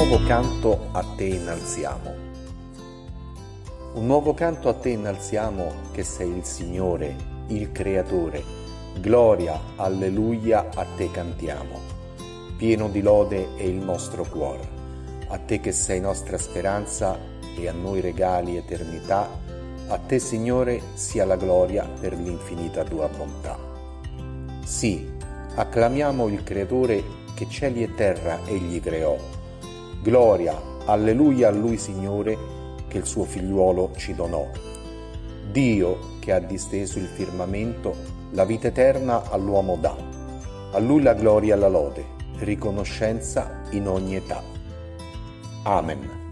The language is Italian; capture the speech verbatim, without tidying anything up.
nuovo canto a te innalziamo. Un nuovo canto a te innalziamo, che sei il Signore, il Creatore. Gloria, alleluia, a te cantiamo. Pieno di lode è il nostro cuore. A te che sei nostra speranza e a noi regali eternità, a te, Signore, sia la gloria per l'infinita tua bontà. Sì, acclamiamo il Creatore che cieli e terra egli creò. Gloria, alleluia a Lui, Signore, che il suo figliuolo ci donò. Dio che ha disteso il firmamento, la vita eterna all'uomo dà. A Lui la gloria e la lode, riconoscenza in ogni età. Amen.